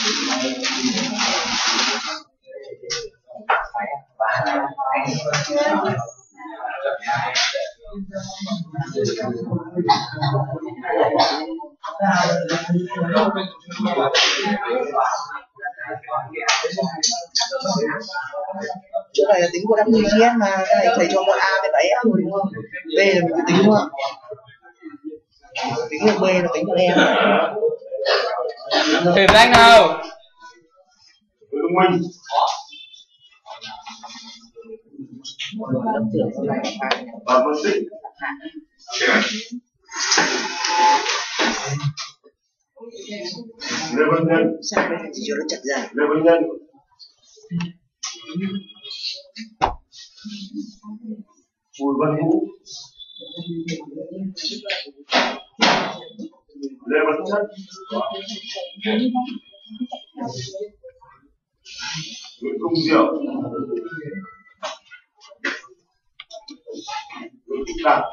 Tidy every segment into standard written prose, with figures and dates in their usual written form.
Chỗ này là tính của WGS mà, cái này thầy cho mỗi A với bảy F thôi đúng không? B là mình cứ tính đúng không? Tính được B là tính được em. Thử danh nào. Minh. Và phân tích. Lê Văn Nhân. Sao đây chỉ cho nó chặt ra. Lê Văn Nhân. Bùi Văn Vũ. Lê Văn Chất. Nguyễn Công Diệu. Nguyễn Thị Đạt.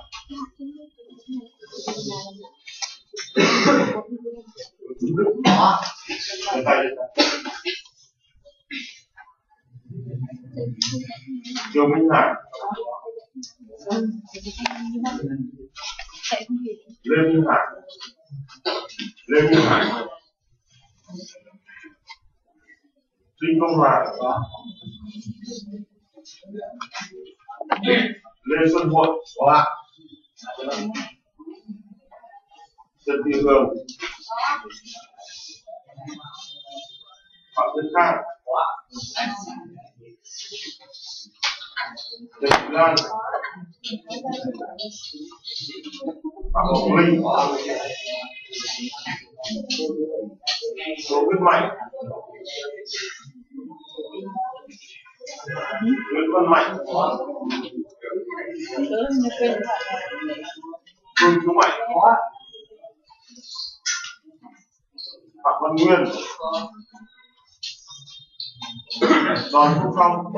Kiều Minh Hải. Lê Minh Hải. Lê Minh Hải. Đinh Công Hòa. Lê Xuân Hội. Trần Thị Hường. Phạm Nhật Khang. Trần Thị Lan. Phạm Ngọc Linh. Đỗ Viết Mạnh. Nguyễn Văn Mạnh. Phương Chú Mạnh. Phạm Văn Nguyên. Đoàn Phúc Phong.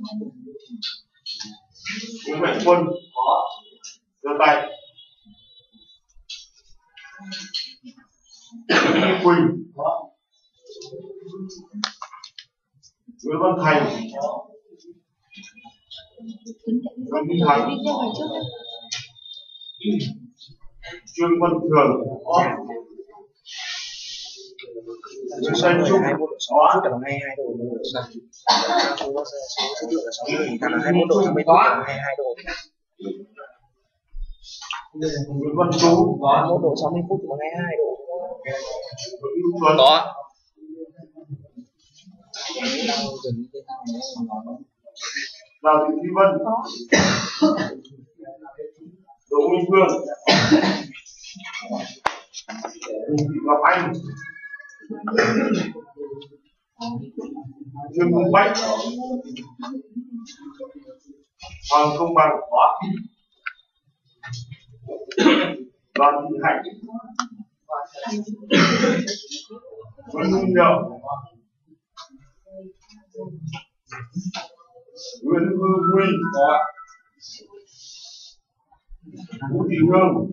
Nguyễn Mạnh Quân. Giơ tay. Nguyễn Quỳnh. Nguyễn Văn Thành. Nguyễn Minh Thành. Trương Văn Thường. Nguyễn Xuân Trung. 21 độ 6 phút là 22 độ. Số lượng là 60 thì ta là 21 độ 60 phút là 22 độ. Nguyễn Văn Tú. 21 độ 60 phút là 22 độ. Có. Đào Thị Thúy Vân. Đỗ Minh Phương. Thị Ngọc Anh. Trương Công Bách. Hoàng Công Bằng. Đoàn Thị Hạnh. Nguyễn Hưng Nhậu. Nguyễn Hương Huy. Vũ Thị Hương.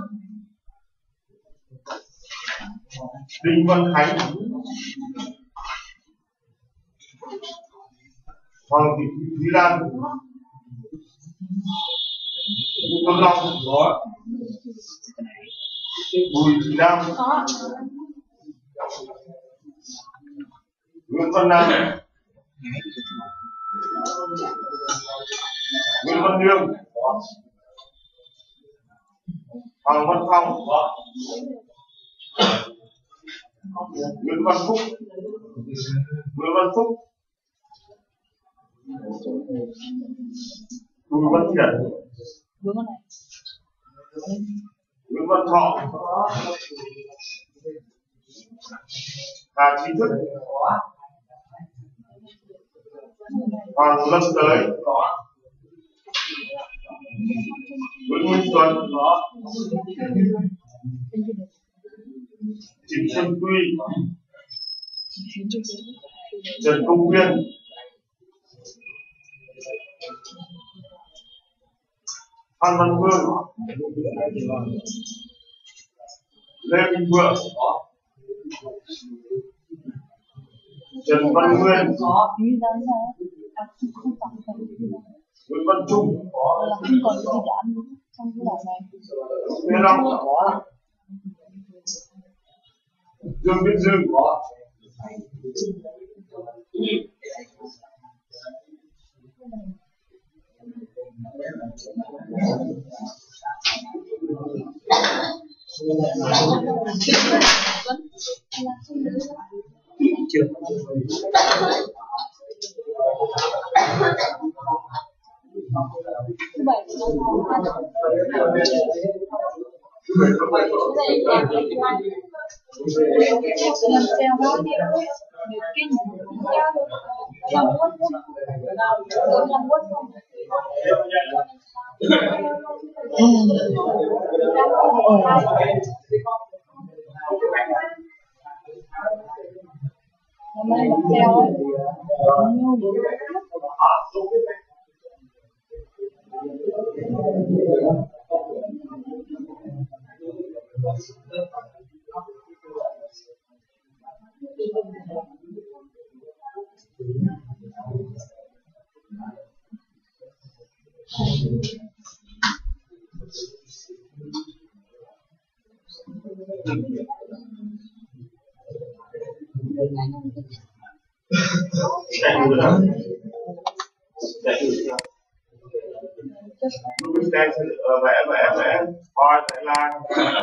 Đinh Văn Khánh. Hoàng Thị Thúy Lan. Vũ Văn Long. Bùi Thị Lam. Nguyễn Văn Nam. Nguyễn Văn Đương. Hoàng Văn Phong. Nguyễn Văn Phúc. Nguyễn Văn Phúc. Bùi Văn Hiển. Nguyễn Văn Thọ. Hà Trí Thức. Hoàng Lâm Tới. Nguyễn Minh Tuấn. Trịnh Xuân Quy. Trần Công Nguyên. Phan Văn Vương. Lê Minh Vượng. Trần Văn Nguyên, Như ra không tặng phần Nguyễn Văn Trung có, là không còn cái gì để ăn trong cái bản này. Nguyễn Long có, Dương Viết Dương có. Chưa. Thứ bảy làm sao đó được kinh làm quất không hôm nay làm sao ấy vẽ coi Thái Lan.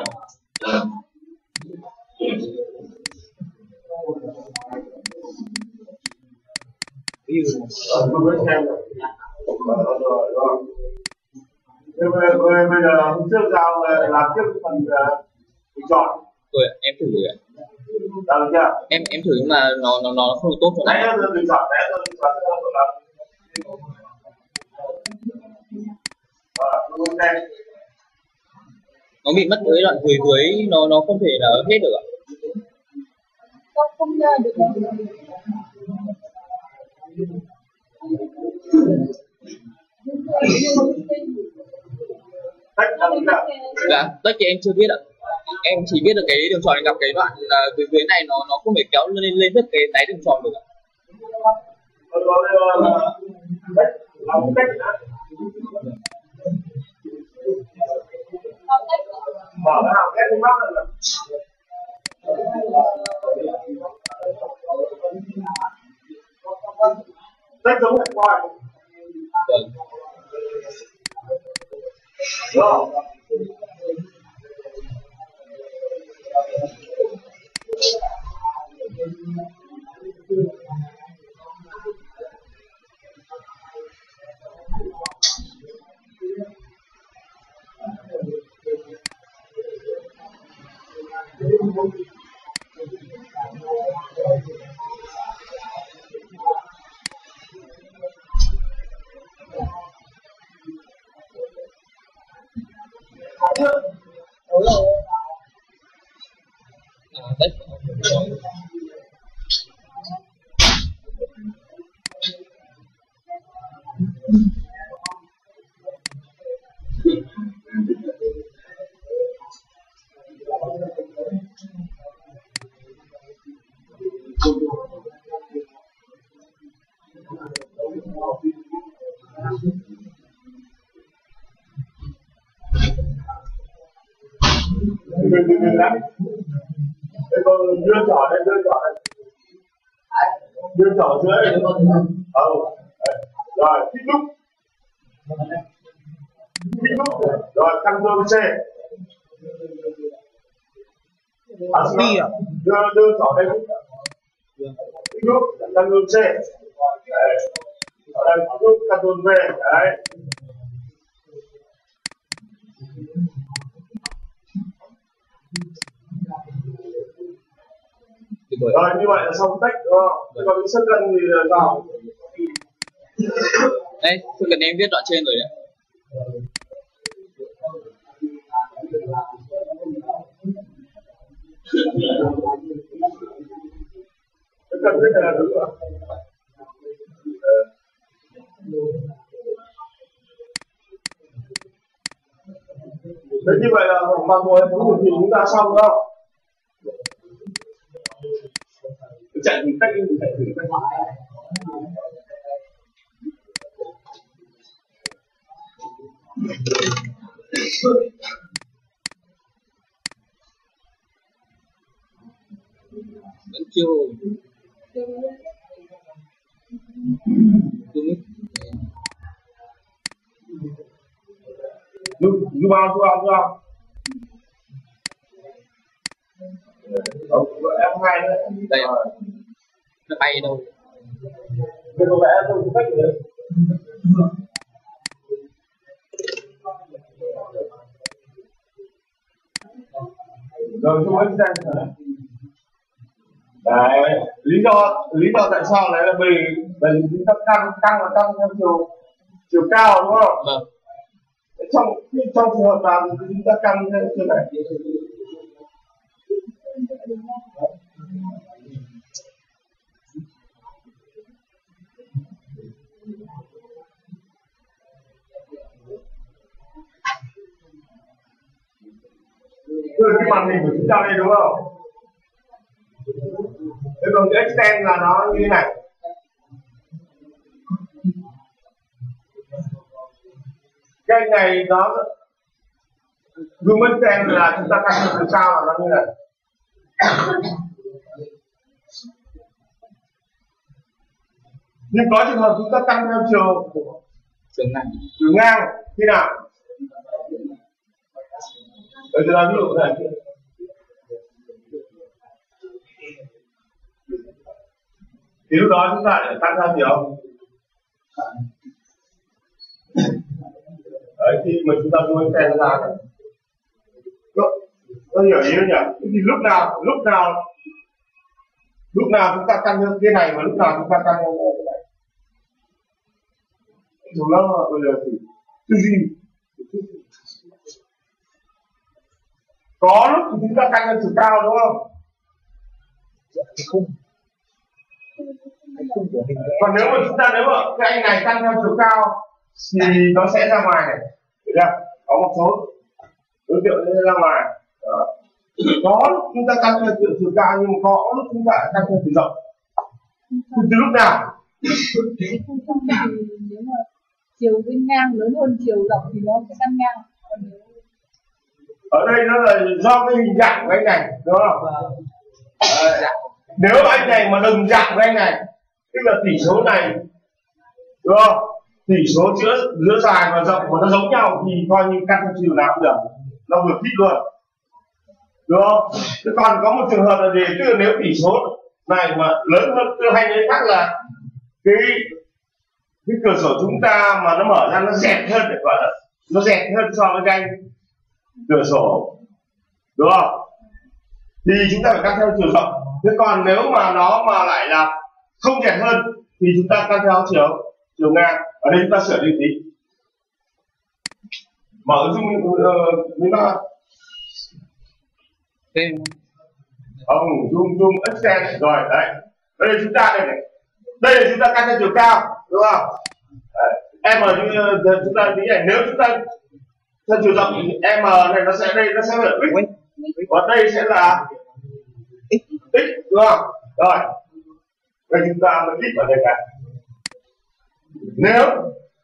Tôi xem rồi. Bây giờ hôm trước giao làm tiếp phần bình chọn. Rồi em thử rồi ạ. Được chưa? Em thử nhưng mà nó không được tốt cho lắm. Đấy rồi bình chọn Nó bị mất cái đoạn dưới nó không thể là hết được ạ. không ra được Dạ, tất nhiên em chưa biết ạ. Em chỉ biết được cái đường tròn gặp cái đoạn dưới này nó không thể kéo lên hết cái đáy đường tròn được ạ. Mở cái hàm ghép xuống mắt rồi. Tách giống hẹp coi. Vâng. Được. Đấy. Đây con đưa trỏ đây. Đưa trỏ dưới. Rồi, thích lúc. Rồi, căn cơm C. Đi à? Đưa trỏ đây. Thích lúc, căn cơm C. Đấy. Ở đây, thích lúc, căn cơm V. Đấy. Rồi như vậy là xong tách đúng không? Còn cái sân cân thì sao? Đây, tôi cần em viết đoạn trên rồi đấy. Cái cần viết này là đúng rồi. Thế như vậy là toàn bộ hệ thống thì chúng ta xong đúng không? chạy thử cách đi, chạy thử cách. vẫn chưa Zoom out. Em hai nữa. đây nó bay đâu Cái có vẽ tôi cũng cách rồi. Rồi chúng mới xem. Đấy, lý do tại sao này là bởi vì chúng ta tăng là tăng theo chiều cao đúng không? vâng Trong trường hợp nào thì chúng ta tăng theo chiều này. Từ cái màn hình của chúng ta đây đúng không? Thế còn cái extend là nó như thế này. Cái này nó zoom extend là chúng ta tăng từ sao là nó như này. Nhưng có trường hợp chúng ta tăng theo chiều ngang khi nào? Bây giờ ví dụ này. Thì lúc đó chúng ta lại tăng theo chiều. Đấy, khi mà chúng ta muốn xem ra này. Có hiểu ý không nhỉ? Thì lúc nào chúng ta tăng theo cái này và lúc nào chúng ta tăng theo cái này. Chúng nó bây giờ thì tư duy. Có lúc thì chúng ta tăng lên chiều cao đúng không? Còn nếu mà cái anh này tăng theo chiều cao thì nó sẽ ra ngoài này. Được chưa? Có một số đối tượng ra ngoài. Đó. Có lúc chúng ta tăng theo chiều cao nhưng mà có lúc chúng ta tăng theo chiều rộng. Từ lúc nào? Nếu mà chiều bên ngang lớn hơn chiều rộng thì nó sẽ tăng ngang. Ở đây nó là do cái hình dạng của anh này đúng không? Nếu anh này mà đồng dạng với anh này, tức là tỷ số này đúng không? Tỷ số giữa dài và rộng của nó giống nhau thì coi như căn theo chiều nào cũng được, nó vừa thích luôn đúng không? Thế còn có một trường hợp là gì? Tức là nếu tỷ số này mà lớn hơn, tôi hay nói khác là cái cửa sổ chúng ta mà nó mở ra nó dẹt hơn, để gọi là nó dẹt hơn so với cái cửa sổ đúng không? Thì chúng ta phải căn theo chiều rộng. Thế còn nếu mà nó mà lại là không dẹt hơn thì chúng ta căn theo chiều ngang. Ở đây chúng ta sửa đi tí. Mở zoom nó zoom extend rồi đấy. Đây là chúng ta đây này. Đây là chúng ta căn theo chiều cao đúng không? Đấy. M chúng ta tí này, nếu chúng ta theo chiều rộng thì M này nó sẽ là x, còn đây sẽ là x đúng không? Rồi đây chúng ta mới x vào đây cả. Nếu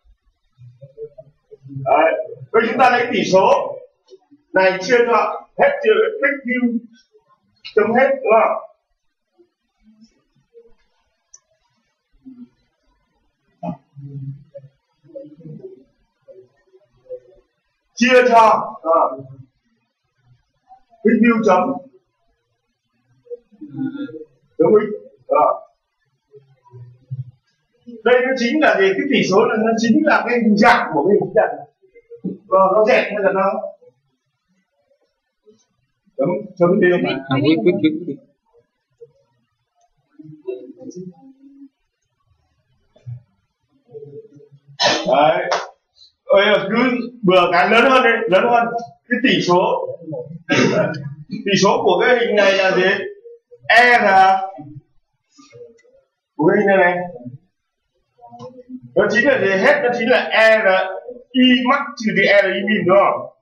đấy, bây chúng ta lấy tỷ số này chia cho hết chia x q chấm hết đúng không? Chia cho x chấm đúng x. Đây nó chính là gì? Cái tỷ số này nó chính là cái hình dạng của cái hình dạng. Nó dẹt hay là nó chấm tiêu mà. Đấy. Ôi, cứ bừa cái lớn hơn đấy, lớn hơn cái tỷ số của cái hình này là gì? E là của cái hình này nó chính là gì hết, nó chính là E là y max trừ đi E là y min đúng không?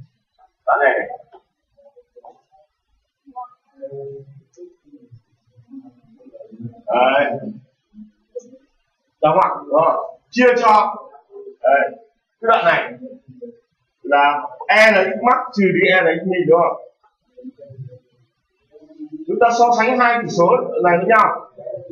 Đó này. Đấy. Đúng không? Rồi. Chia cho đấy. Cái đoạn này là e là x max trừ đi e là x min, đúng không? Chúng ta so sánh hai chỉ số này với nhau.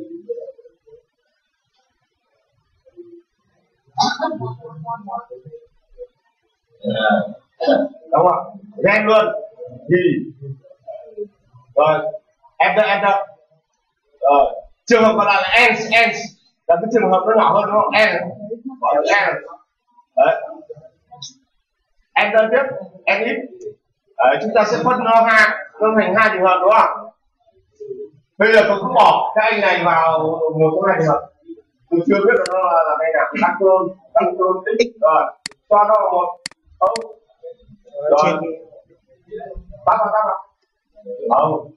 Đúng không? Gen luôn thì rồi enter. Rồi trường hợp còn lại là ends là cái trường hợp nó nhỏ hơn, đúng không? Gọi là end. Đấy. Enter tiếp nx. Đấy, chúng ta sẽ phân nó thành hai trường hợp, đúng không? Bây giờ tôi cũng bỏ cái anh này vào một trong hai trường hợp. Tôi chưa biết là nó là cái nào. Tăng clone x. Rồi cho nó vào một không. Rồi tắt vào không.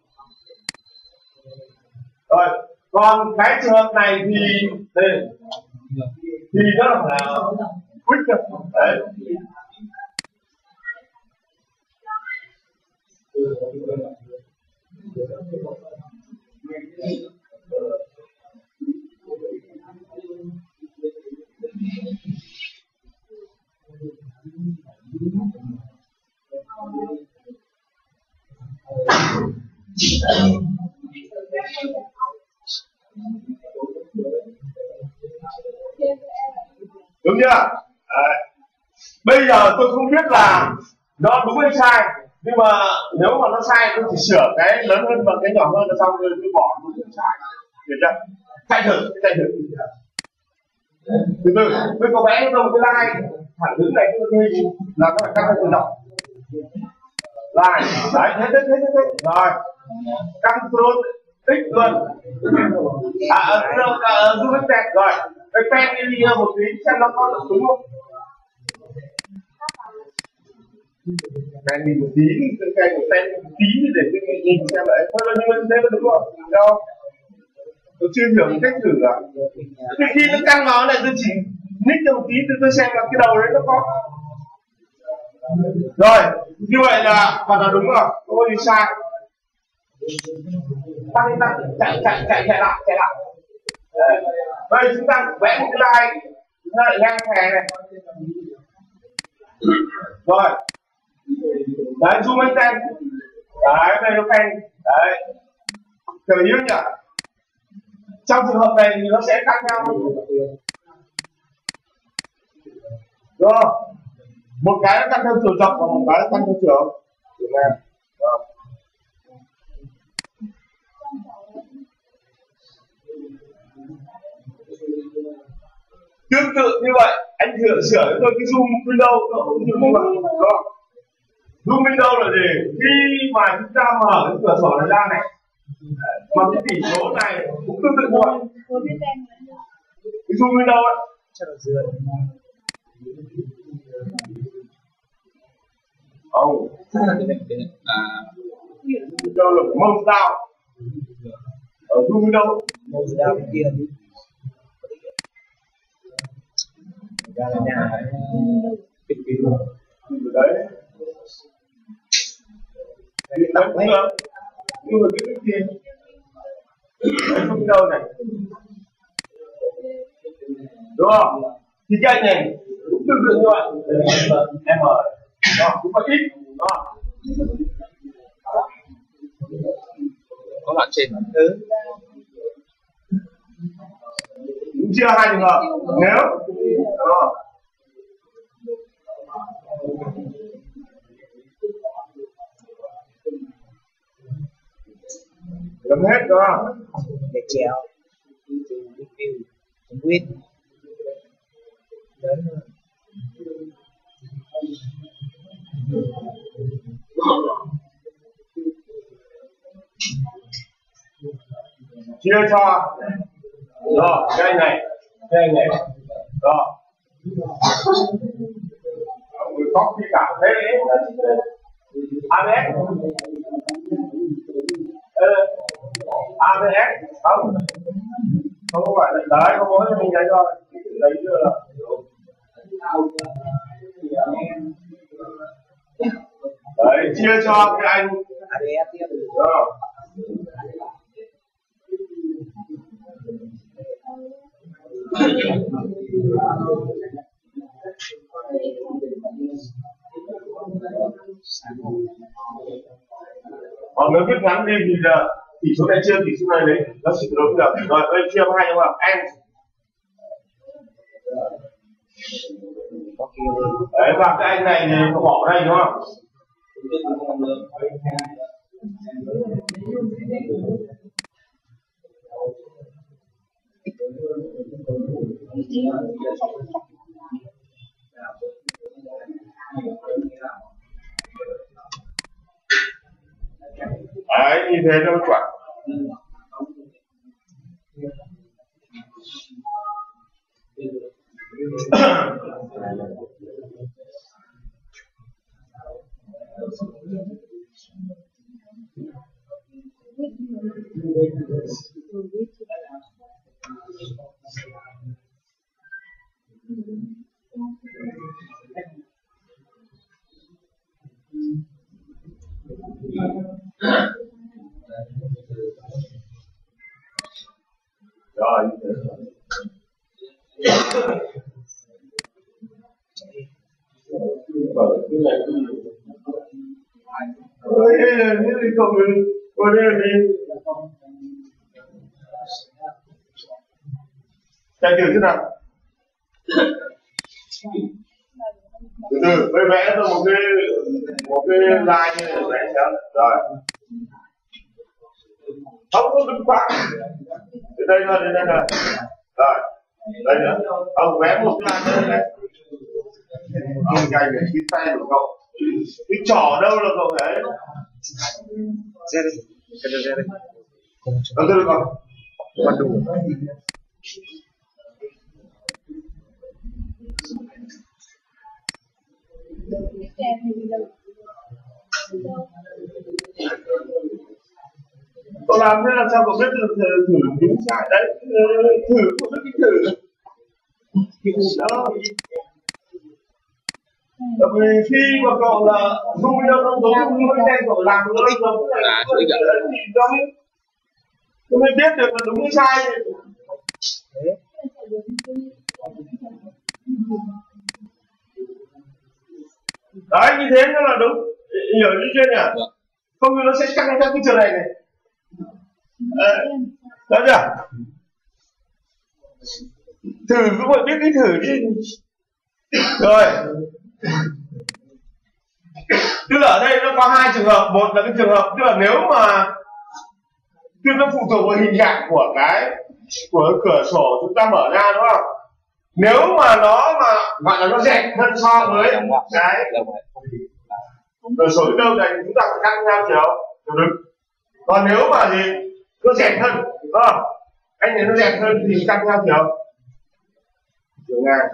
Rồi còn cái trường hợp này thì nó là quick thôi. Đấy. Đúng chưa? Đấy. Bây giờ tôi không biết là nó đúng hay sai, nhưng mà nếu mà nó sai tôi chỉ sửa cái lớn hơn và cái nhỏ hơn là xong rồi tôi bỏ tôi sửa sai, được chưa? Chạy thử. Từ từ tôi có vẽ cho một cái line thẳng đứng này cái hình là nó phải cắt theo tự động line. Đấy, thế rồi control x luôn. Zoom in pen rồi cái pen đi một tí xem nó có đúng không. Pen đi một tí, cái pen một tí để tôi nhìn xem lại thôi, nhưng mà thế có đúng không? Đâu tôi chưa hiểu một cách thử à. Thì khi nó căng vào này tôi chỉ nick cho một tí tôi xem là cái đầu đấy nó có. Rồi như vậy là hoàn toàn đúng rồi, không có gì sai. Tăng chạy lại. Đây chúng ta vẽ một cái line, chúng ta lại ngang hè này. Rồi đấy, zoom in pen. Đấy, đây nó pen. Đấy, hiểu nhỉ? Trong trường hợp này thì nó sẽ khác nhau. Rồi một cái nó tăng theo chiều dọc và một cái nó tăng theo chiều ngang. Tương tự như vậy, anh sửa cho tôi cái zoom window nó cũng như vậy. Zoom window là gì? Khi mà chúng ta mở cái cửa sổ này ra này, mà cái tỷ số này cũng tương tự như vậy. Cái zoom window ấy. Không. Window là mouse down. Ở zoom window. Mouse down kia. Ra là nhà đấy. Đấy cũng được. Nhưng mà cái kia không đâu này, đúng không? Thì cái anh này cũng tương tự như vậy. Em ở đó cũng có ít đó. Có đoạn trên. Cũng chia hai trường hợp. Nếu đó. Làm hết đó. Để treo quyết chia cho rồi cái này rồi copy cả thế ABS không phải là đấy, không có mình đấy rồi, đấy chưa là đấy chia cho cái anh ABS tiếp rồi. Còn nếu viết ngắn đi thì tỷ số này chia tỷ số này đấy, nó chỉ đối được. Rồi đây chia 2 đúng không? N. Đấy, và cái anh này thì bỏ đây đúng không? Đấy, như thế cho nó chuẩn. Rồi. Đây là những cái câu mình qua đây là gì? Chạy thử thế nào? Từ từ, tôi vẽ ra một cái line như này vẽ xem. Rồi. Không có đứng khoảng. Đến đây rồi, đến đây rồi. Rồi. Đây nữa. Ông vẽ một cái line như này. Ông cày để cái tay của cậu. Cái trỏ đâu là cậu đấy? Ra đây. Ra đây. Từ từ con. Bắt đủ. Cậu làm thế làm sao cậu biết thử đúng sai đấy? Thử cậu biết cái thử. Đó. Bởi vì khi mà cậu là dung đâu nó giống như cái này cậu làm nó giống này thì nó mới biết được là đúng hay sai. Đấy, như thế nó là đúng. Hiểu như chưa nhỉ? Không thì nó sẽ cắt theo cái trường này này. Đó chưa? Thử cũng phải biết cái thử đi. Rồi. Tức là ở đây nó có hai trường hợp. Một là cái trường hợp tức là nếu mà tức nó phụ thuộc vào hình dạng của cửa sổ chúng ta mở ra đúng không? Nếu mà nó mà gọi là nó dẹt hơn so với cái cửa sổ đâu này chúng ta phải cắt theo chiều đứng. Còn nếu mà gì nó dẹt hơn đúng không? Anh này nó dẹt hơn thì cắt theo chiều ngang.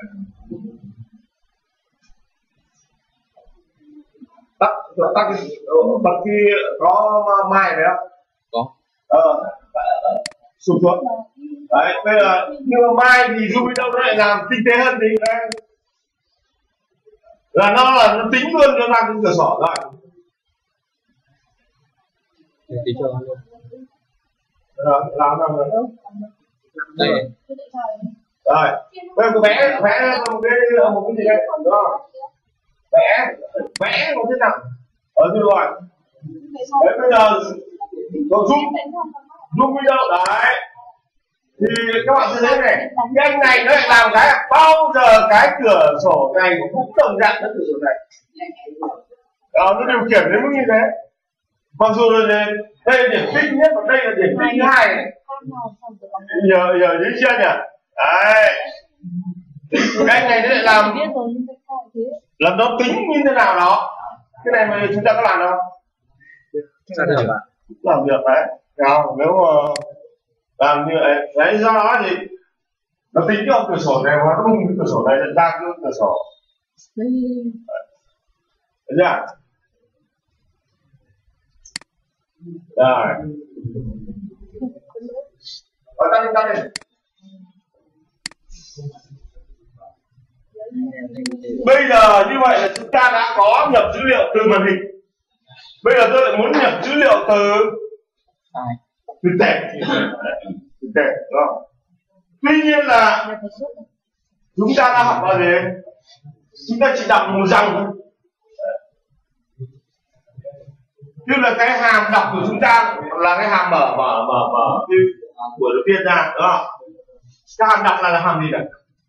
Tắt bật khi có mai đấy không? Có. Sụp xuống. Đấy, bây giờ nhưng mà mai thì Zoom đâu nó lại làm tinh tế hơn thì đây là nó tính luôn cho làm cái cửa sổ rồi. Tính cho luôn. Làm nào rồi? Đây. Rồi, bây giờ vẽ một cái gì đây, đúng không? Vẽ một thế nào? Ở đây rồi. Đấy bây giờ zoom video đấy. Thì các bạn sẽ thấy này, cái anh này nó lại làm cái bao giờ cái cửa sổ này cũng đồng dạng với cửa sổ này. Đó, nó điều khiển đến mức như thế. Mặc dù là đây là điểm tinh nhất và đây là điểm tinh thứ hai này. Giờ thấy chưa nhỉ? Đấy. Cái anh này nó lại làm nó tính như thế nào đó. Cái này mà chúng ta có làm đâu? Làm được đấy. Không, nếu mà làm như vậy đấy, do đó thì nó tính cho cửa sổ này và nó bung cái cửa sổ này ra cái cửa sổ. Thấy chưa? Rồi. Tắt đi. Bây giờ như vậy là chúng ta đã có nhập dữ liệu từ màn hình. Bây giờ tôi lại muốn nhập dữ liệu từ tệp, đúng không? Tuy nhiên là chúng ta đã học là gì? Chúng ta chỉ đọc một dòng thôi. Tức là cái hàm đọc của chúng ta là cái hàm mở của đầu tiên ra, đúng không? Cái hàm đọc là hàm gì này?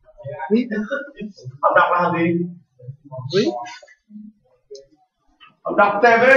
Hàm đọc là hàm gì? Hàm đọc TV.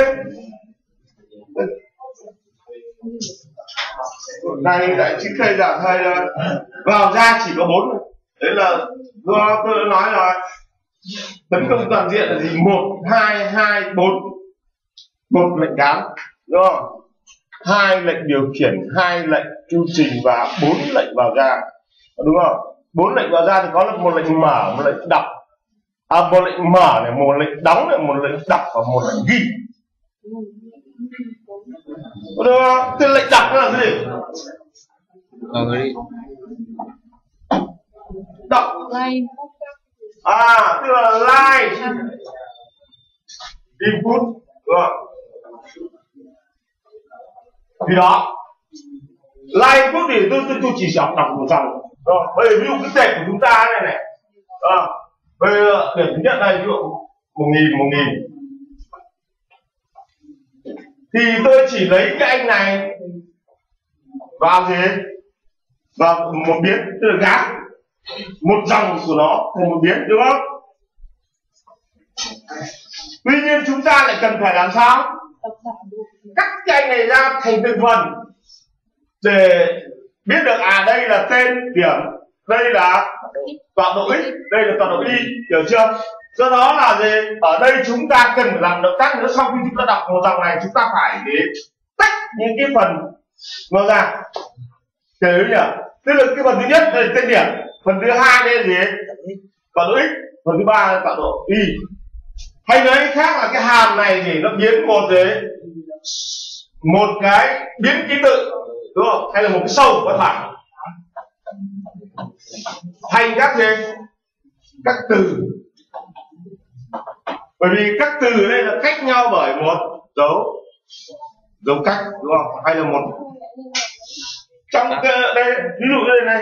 Này tại chính thầy giảng thầy là vào ra chỉ có 4. Đấy là do tôi đã nói rồi. Tấn công toàn diện là gì? 1, 2, 2, 4. 1 lệnh gán, đúng không? 2 lệnh điều khiển, 2 lệnh chu trình và 4 lệnh vào ra, đúng không? 4 lệnh vào ra thì có một lệnh mở, một lệnh đọc, một lệnh mở này, một lệnh đóng này, một lệnh đọc và một lệnh ghi. Đúng không? Thế lệnh đọc nó là cái gì? Đọc. Tức là like, input, đúng không? Vì đó like input thì tôi chỉ đọc một dòng. Bây giờ ví dụ cái tệp của chúng ta này này, bây giờ điểm thứ nhất đây ví dụ 1000 thì tôi chỉ lấy cái anh này vào gì? Vào một biến, tức là gán một dòng của nó thành một biến, đúng không? Tuy nhiên chúng ta lại cần phải làm sao? Cắt cái anh này ra thành từng phần để biết được đây là tên điểm, đây là tọa độ x, đây là tọa độ y, hiểu chưa? Do đó là gì? Ở đây chúng ta cần phải làm động tác nữa. Sau khi chúng ta đọc một dòng này, chúng ta phải tách những cái phần nó ra, hiểu nhỉ? Tức là cái phần thứ nhất đây là tên điểm, phần thứ hai đây là gì? Tọa độ x, phần thứ ba là tọa độ y. Hay nói khác là cái hàm này thì nó biến một cái biến ký tự, đúng không? Hay là một cái sâu văn bản thành các gì? Các từ. Bởi vì các từ ở đây là cách nhau bởi một dấu cách, đúng không? Hay là một trong đây ví dụ đây này,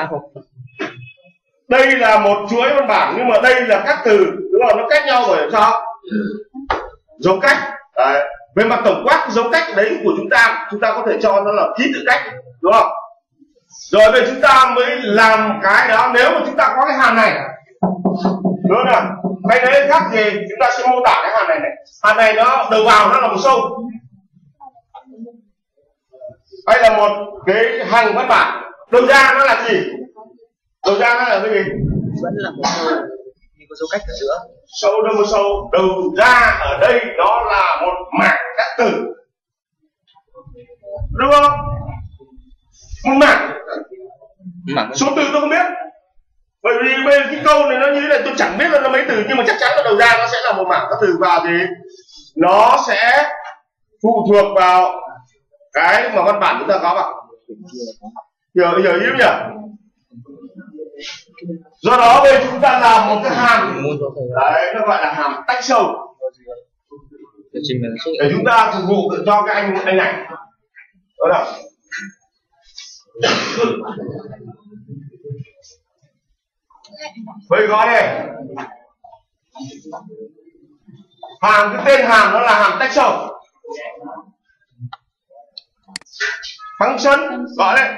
đây là một chuỗi văn bản nhưng mà đây là các từ, đúng không? Nó cách nhau bởi sao? Dấu cách. Đấy. Về mặt tổng quát dấu cách đấy của chúng ta có thể cho nó là ký tự cách, đúng không? Rồi về chúng ta mới làm cái đó. Nếu mà chúng ta có cái hàm này, đúng không? Hay đấy khác gì chúng ta sẽ mô tả cái hàm này này. Hàm này nó đầu vào nó là một sâu, hay là một cái hành văn bản. Đầu ra nó là gì? Đầu ra nó là cái gì? Vẫn là một sâu nhưng có dấu cách ở giữa. Sâu đâu một sâu. Đầu ra ở đây đó là một mảng các từ, đúng không? Một mảng số từ tôi không biết, bởi vì bên cái câu này nó như thế này tôi chẳng biết là nó mấy từ, nhưng mà chắc chắn là đầu ra nó sẽ là một mảng các từ vào thì nó sẽ phụ thuộc vào cái mà văn bản chúng ta có vào. Hiểu ý không nhỉ? Do đó bây chúng ta làm một cái hàm đấy, nó gọi là hàm tách sâu để chúng ta phục vụ cho cái anh này, đó là bây gói đây hàm, cái tên hàm nó là hàm tách sâu. Function gọi đây.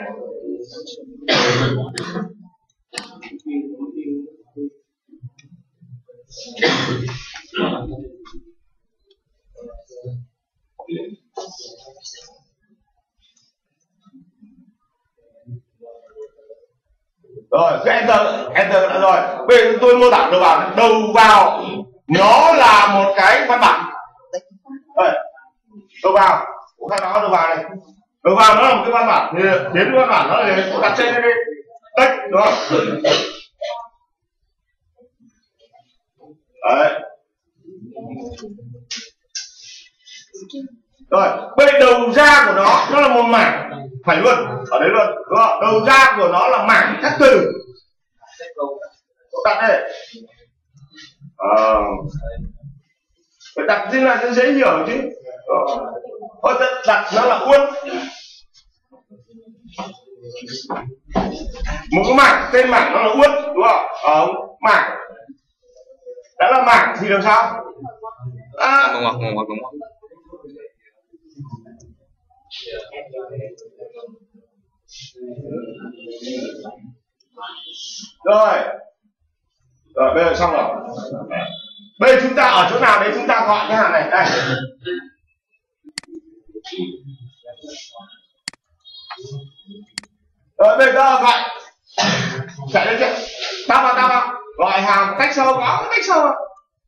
Rồi cái enter đã rồi. Bây giờ tôi mô tả đầu vào nó là một cái văn bản. Đây, đầu vào khai báo đầu vào này, đầu vào nó là một cái văn bản thì đến văn bản nó là đặt trên đây tích, đúng không? Đấy. Rồi bây đầu ra của nó là một mảng, phải luôn ở đấy luôn, đúng không? Đầu ra của nó là mảng các từ. Đặt đây. Phải đặt thế này cho dễ hiểu chứ. Đặt nó là uốn. Một cái mảng, tên mảng nó là uất, đúng không? Mảng đã là mảng thì làm sao? Đúng không? Rồi bây giờ xong rồi. Bây giờ chúng ta ở chỗ nào đấy chúng ta gọi cái hàm này đây. Rồi bây giờ gọi chạy lên chưa? Tao vào gọi hàm tách sâu, có cái tách sâu không?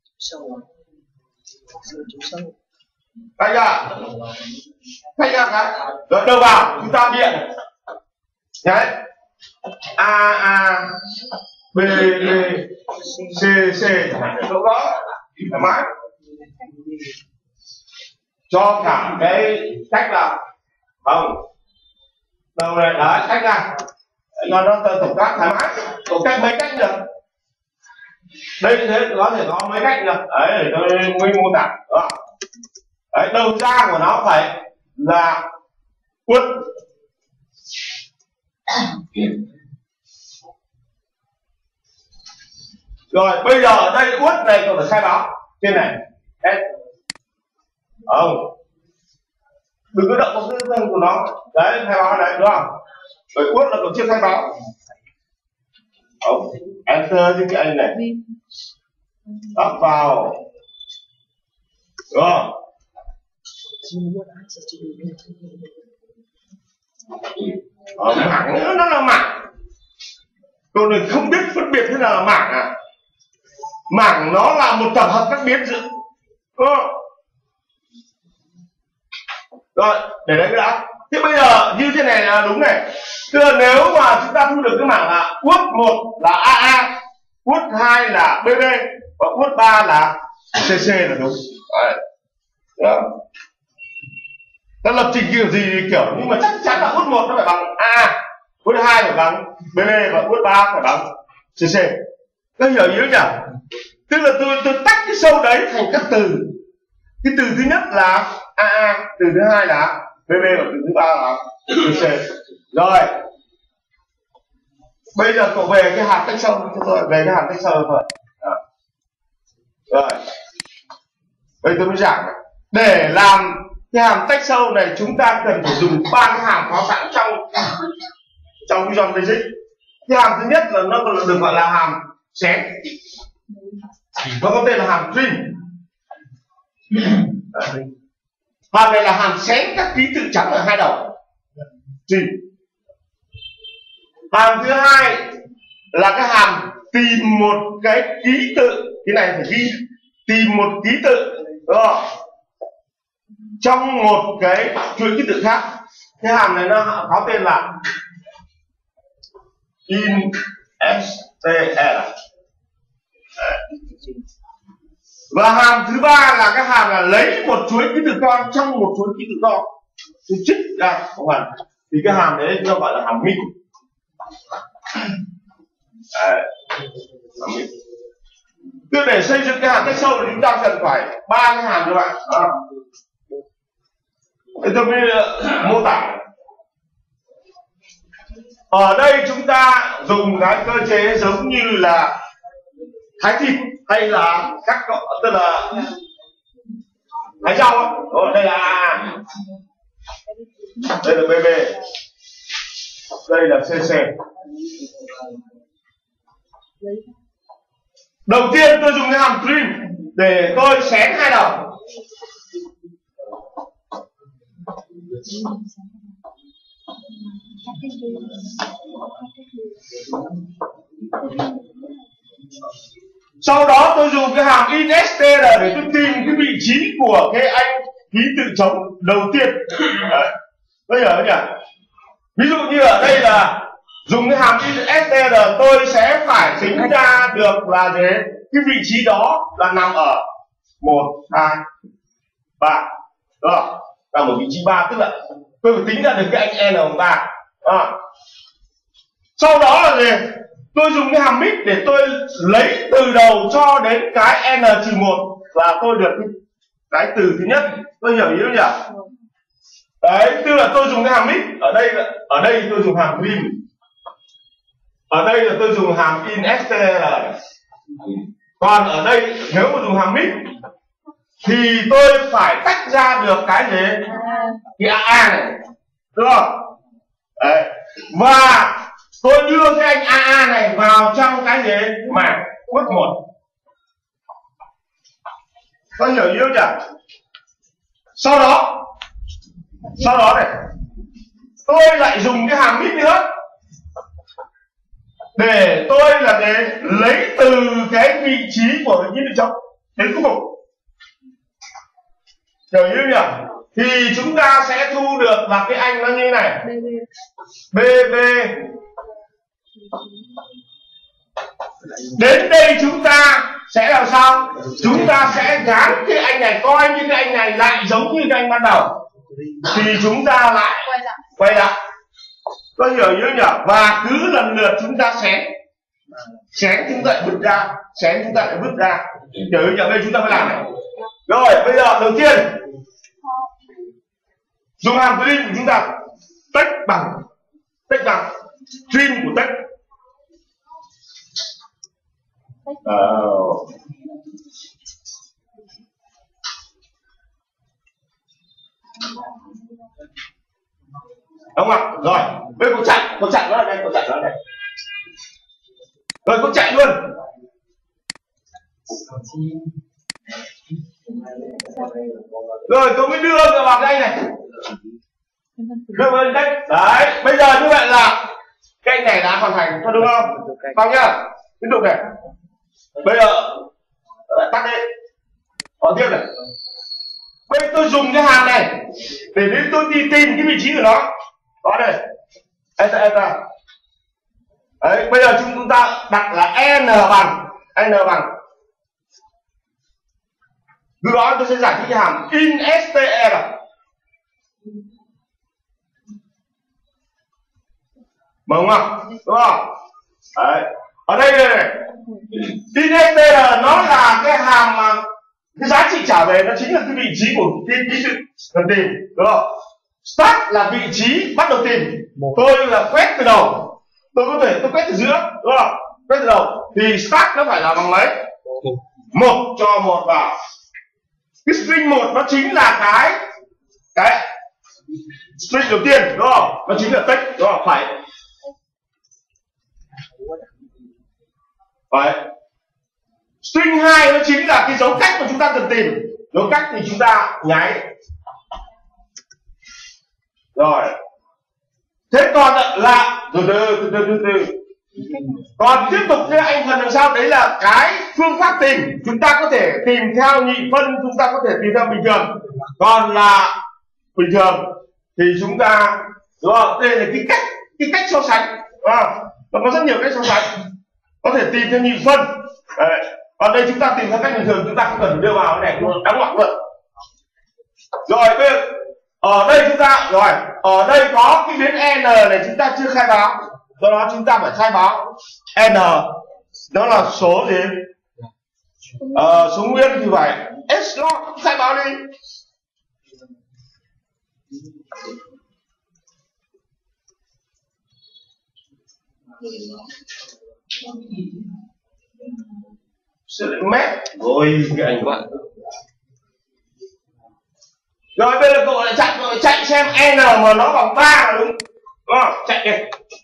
Tách ra cái rồi đầu vào chúng ta điện đấy a b c chỗ đó thoải mái cho cả cái tách vào không đầu này đấy tách ra nó tổng tác thoải mái tổng cách mấy cách được đây như thế có thể có mấy cách được đấy để tôi mới mô tả đó. Đấy, đầu ra của nó phải là uất. Rồi bây giờ ở đây uất này còn phải khai báo trên này đấy. Không đừng có động vào cái thân của nó đấy, khai báo này đúng không? Rồi uất là còn chưa khai báo. Không enter trên cái anh này tắt vào rồi mảng nó là mảng, còn mình không biết phân biệt thế nào là mảng à. Mảng nó là một tập hợp các biến dự rồi để đấy cái đã. Thế bây giờ như thế này là đúng này, tức là nếu mà chúng ta thu được cái mảng là uất 1 là AA, uất 2 là BB và uất 3 là CC là đúng. Đấy. Đó. Ta lập trình kiểu gì kiểu nhưng mà chắc chắn là uất 1 nó phải bằng AA, uất 2 phải bằng BB và uất 3 phải bằng CC. Các hiểu ý nhỉ? Tức là tôi tách cái sâu đấy thành các từ. Cái từ thứ nhất là AA, từ thứ hai là BB và từ thứ ba là CC. Rồi. Bây giờ cậu về cái hàm tách sâu cho tôi, về cái hàm tách sâu thôi. Rồi. Bây giờ tôi mới giảng này. Để làm cái hàm tách sâu này chúng ta cần phải dùng 3 cái hàm có sẵn trong Visual Basic. Cái hàm thứ nhất là nó còn được gọi là hàm xén. Nó có tên là hàm string. Hàm này là hàm xén các ký tự trắng ở hai đầu. String. Hàm thứ hai là cái hàm tìm một cái ký tự, cái này phải ghi tìm một ký tự đó, trong một cái chuỗi ký tự khác. Cái hàm này nó có tên là instr. Và hàm thứ ba là cái hàm là lấy một chuỗi ký tự con trong một chuỗi ký tự to, tôi trích ra không phải thì cái hàm đấy nó gọi là hàm min. Tức để xây dựng cái hàm tách sâu thì chúng ta cần phải 3 cái hàm như vậy. Tôi mới mô tả. Ở đây chúng ta dùng cái cơ chế giống như là thái thịt hay là cắt gọt, tức là thái rau ấy. Đây là A, đây là BB, đây là CC. Đầu tiên tôi dùng cái hàm trim để tôi xén hai đầu. Sau đó tôi dùng cái hàm instr để tôi tìm cái vị trí của cái anh ký tự trống đầu tiên. Đấy. Bây giờ nhỉ? Ví dụ như ở đây là dùng cái hàm instr tôi sẽ phải tính ra được là gì? Cái vị trí đó là nằm ở 1, 2, 3. Đó, nằm ở vị trí 3, tức là tôi phải tính ra được cái anh n bằng 3. Sau đó là gì? Tôi dùng cái hàm mix để tôi lấy từ đầu cho đến cái n-1 là tôi được cái từ thứ nhất. Tôi hiểu ý không nhỉ? Đấy, tức là tôi dùng cái hàm mix. Ở đây tôi dùng hàm trim. Ở đây là tôi dùng hàm instr. Còn ở đây nếu mà dùng hàm mix thì tôi phải tách ra được cái gì? Cái AA này, đúng không? Đấy. Và tôi đưa cái anh AA này vào trong cái gì? Mảng quất một. Có hiểu ý không nhỉ? Sau đó này, tôi lại dùng cái hàm mix nữa để tôi là để lấy từ cái vị trí của cái nhịp bị trống đến khu vực. Hiểu ý không nhỉ? Thì chúng ta sẽ thu được là cái anh nó như thế này. BB. Đến đây chúng ta sẽ làm sao? Chúng ta sẽ gắn cái anh này, coi như cái anh này lại giống như cái anh ban đầu. Thì chúng ta lại quay lại. Có hiểu ý nhỉ? Và cứ lần lượt chúng ta xén chúng ta lại vứt ra, xén chúng ta lại vứt ra. Hiểu ý nhỉ? Đây chúng ta phải làm này. Rồi, bây giờ đầu tiên dùng hàm trim của chúng ta tách bằng trim của tách. Đúng không ạ? Rồi, bây giờ cô chạy nó ở đây, rồi cô chạy luôn. Rồi tôi mới đưa vào đây này. Đưa vào đây. Đấy, bây giờ như vậy là cái này đã hoàn thành, có đúng không? Xong nhá. Tiếp tục này. Bây giờ tắt đi. Còn tiếp này. Bây giờ tôi dùng cái hàm này để đến tôi đi tìm cái vị trí của nó. Đó đây. Eta. Đấy, bây giờ chúng ta đặt là n bằng. Từ đó tôi sẽ giải thích cái hàm instr. Đúng không? Đúng không? Đấy. Ở đây này. Instr nó là cái hàm mà cái giá trị trả về nó chính là cái vị trí của cái ký tự cần tìm, đúng không? Start là vị trí bắt đầu tìm. Tôi là quét từ đầu. Tôi quét từ giữa, đúng không? Quét từ đầu thì start nó phải là bằng mấy? 1 cho 1 vào. Cái string 1 nó chính là cái string đầu tiên, đúng không? Nó chính là text, đúng không? Phải. String 2 nó chính là cái dấu cách mà chúng ta cần tìm. Dấu cách thì chúng ta nháy. Rồi. Thế còn là từ từ. Còn tiếp tục cái anh phần đằng sau đấy là cái phương pháp tìm. Chúng ta có thể tìm theo nhị phân, chúng ta có thể tìm theo bình thường. Còn là bình thường thì chúng ta, đúng không? Đây là cái cách so sánh. Nó có rất nhiều cách so sánh. Có thể tìm theo nhị phân. Đấy. Còn đây chúng ta tìm theo cách bình thường, chúng ta không cần đưa vào cái này, đóng ngoặc luôn. Rồi bây giờ ở đây chúng ta ở đây có cái biến n này chúng ta chưa khai báo, do đó chúng ta phải khai báo n nó là số gì? Số nguyên thì phải s nó khai báo đi. Mét rồi cái ảnh bạn. Rồi bây giờ cậu lại chạy xem n mà nó bằng 3 là đúng. Chạy đi.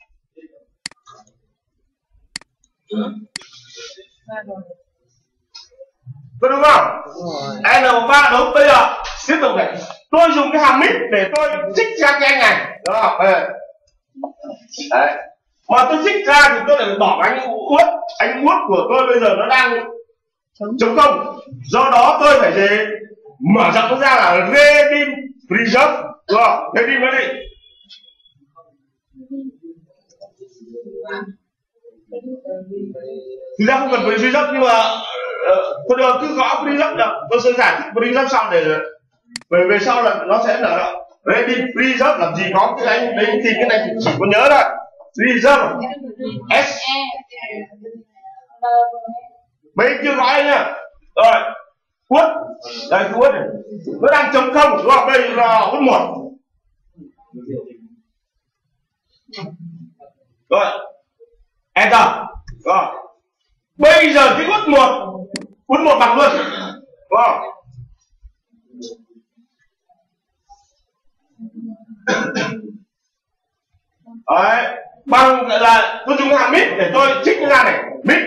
Có đúng không? N bằng 3 đúng. Bây giờ tiếp tục này. Tôi dùng cái hàm mix để tôi trích ra cái anh này. Đúng không? Đấy. Mà tôi trích ra thì tôi lại bỏ anh út. Anh út của tôi bây giờ nó đang trống không. Do đó tôi phải gì? Mở rộng nó ra là redim preserve, đúng không? Redim nó đi. Thực ra không cần preserve nhưng mà tôi được cứ gõ preserve được. Tôi sẽ giải thích preserve sau để về sau là nó sẽ nở rộng. Redim preserve làm gì có cái anh đấy thì cái này chỉ có nhớ thôi. Preserve S mấy chưa nói nhá. Rồi quất đây, quất này nó đang trống không, đúng không? Đây là quất 1 Rồi enter. Rồi bây giờ cái út một bằng luôn, đúng không? Đấy, bằng là tôi dùng hàm mít để tôi trích ra này, mít,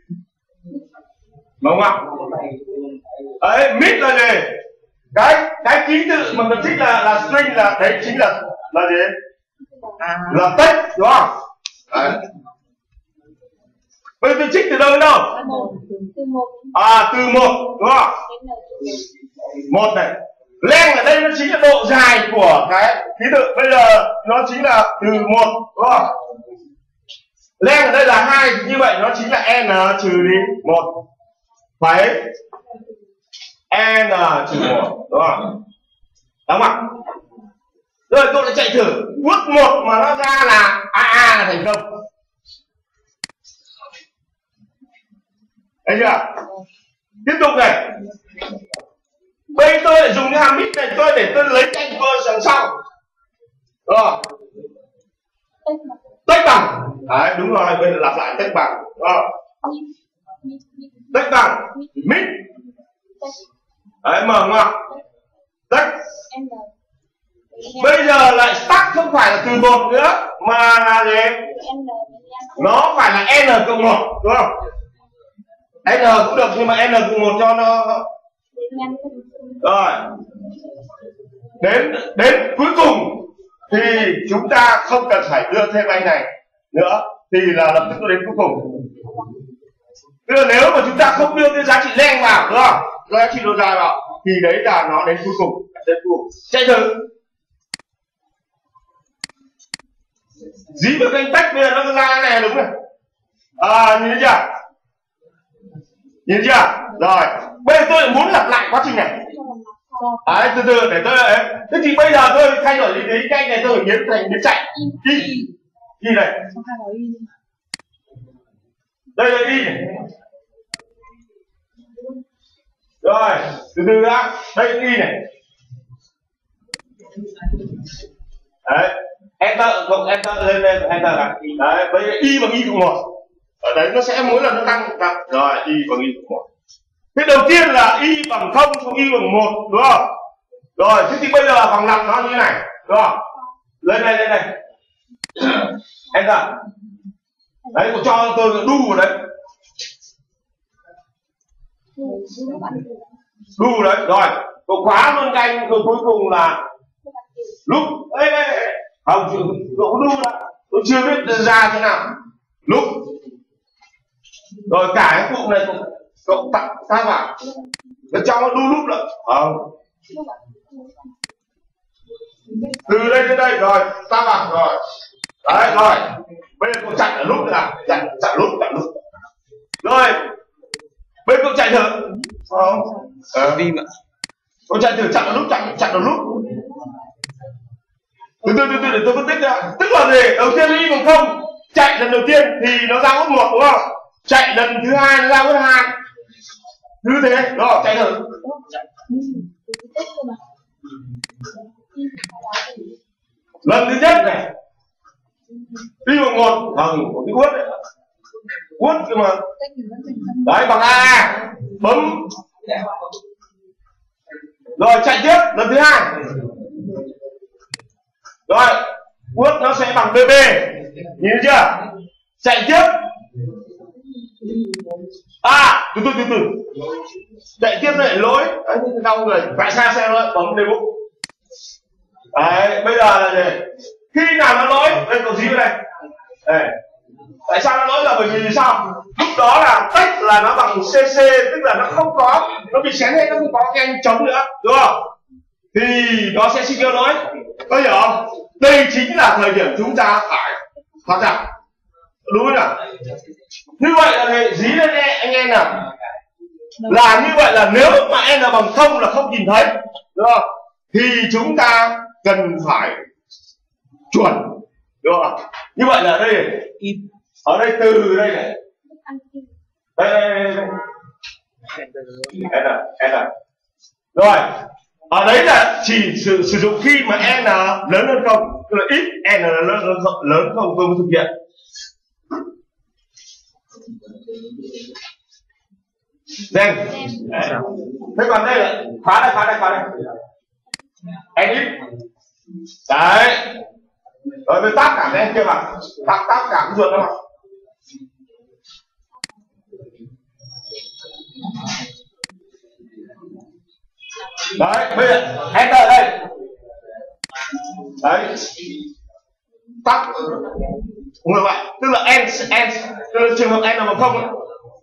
đúng không? Đấy, mít là gì? Cái ký tự mà mình trích là string, là đấy chính là gì? Là text, đúng không? Đấy. Bây giờ tôi trích từ đâu đến đâu? Từ 1, đúng không? 1 này. Len ở đây nó chính là độ dài của cái ký tự. Bây giờ nó chính là từ 1, đúng không? Len ở đây là 2, như vậy nó chính là n trừ đi 1 phẩy n trừ 1, đúng không? Đúng không? Rồi tôi lại chạy thử bước 1 mà nó ra là AA là thành công. Thấy chưa? Tiếp tục này. Bây tôi lại dùng cái hàm mít này để tôi lấy cạnh cơ đằng sau. Rồi. Tách bằng. Đấy, đúng rồi, bây giờ lặp lại tách bằng. Rồi. Tách bằng mít. Đấy, mở ngoặc. Tách. Bây giờ lại stack không phải là từ 1 nữa mà là gì? Nó phải là n cộng 1, đúng không? N cũng được nhưng mà n cộng 1 cho nó. Rồi. Đến cuối cùng thì chúng ta không cần phải đưa thêm anh này nữa, thì là lập tức đến cuối cùng. Tức là nếu mà chúng ta không đưa cái giá trị len vào, đúng không? Giá trị độ dài vào thì đấy là nó đến cuối cùng. Chạy thử. Dí vào kênh tách bây giờ nó ra cái này, đúng này. Nhìn thấy chưa? Nhìn chưa? Rồi, bây giờ tôi muốn lặp lại quá trình này. Đấy, từ từ để tôi ấy. Thế thì bây giờ tôi thay đổi cái kênh này, tôi biến thành biến chạy. Y này. Đây là y này. Rồi, từ từ đã. Đây là y này. Đấy. Enter cộng enter lên enter là đấy, bây giờ y bằng y cộng 1. Ở đấy nó sẽ mỗi lần nó tăng. Rồi, y bằng y cộng 1. Thế đầu tiên là y bằng 0 xong y bằng 1, đúng không? Rồi, thế thì bây giờ vòng lặp nó như thế này, đúng không? Lên đây. Enter. Đấy, cô cho tôi đu vào đấy. Đu đấy, rồi. Cô khóa luôn canh, rồi cuối cùng là lúc đây. Không, cậu đu đã. Tôi chưa biết ra thế nào. Lúc. Rồi cả cái cụm này cậu tặng ta vào. Nó cho nó đu lúc nữa. Không. Từ đây đến đây rồi, ta vào rồi. Đấy rồi. Bây giờ cậu chặn ở lúc nào? Chặn lúc. Rồi. Bây giờ cậu chạy thử. Không. Vim ạ. Cậu chạy thử chặn ở lúc. Từ từ để tôi phân tích ra. Tức là gì? Đầu tiên y bằng 0, chạy lần đầu tiên thì nó ra út 1, đúng không? Chạy lần thứ 2 nó ra út 2. Như thế, rồi chạy thử. Lần thứ nhất này y bằng 1, cái út này. Út cơ mà. Đấy, bằng A. Bấm. Rồi chạy tiếp lần thứ 2. Rồi, út nó sẽ bằng BB. Nhìn thấy chưa? Chạy tiếp. Từ từ. Chạy tiếp lại lỗi. Đấy, đau người. Tại sao xe nó bấm đây bụng? Đấy, bây giờ là gì? Khi nào nó lỗi? Đây cậu dí vào đây. Đây. Tại sao nó lỗi là bởi vì sao? Lúc đó là text là nó bằng CC, tức là nó không có, nó bị xén hết, nó không có cái anh trống nữa, đúng không? Thì nó sẽ sinh ra lỗi. Có hiểu không? Đây chính là thời điểm chúng ta phải thoát ra. Đúng không nào? Như vậy là dí lên anh em nào. Là như vậy là nếu mà n bằng 0 là không nhìn thấy, đúng không? Thì chúng ta cần phải chuẩn, đúng không? Như vậy là đây, ở đây từ đây này, đây. Rồi, ở đấy là chỉ sử dụng khi mà n lớn hơn 0. tức là ít n là lớn không tôi mới thực hiện. Đen. Thế còn đây là khóa đây n ít đấy. Rồi mới tắt cả cái kia vào, tắt cả cái ruột đó vào. Đấy, bây giờ enter đây. Đấy. Tắt ngược lại, tức là end, tức là trường hợp n là bằng không ấy.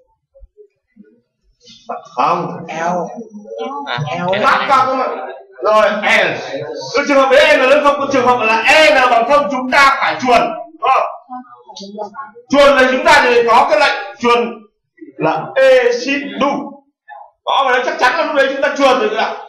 Không, L tắt vào không ạ? Rồi n. Cái trường hợp đấy n là lớn không, có trường hợp là n bằng không chúng ta phải chuồn. Chuồn là chúng ta thì có cái lệnh chuồn là exit do. Có mà nó chắc chắn là lúc đấy chúng ta chuồn rồi ạ.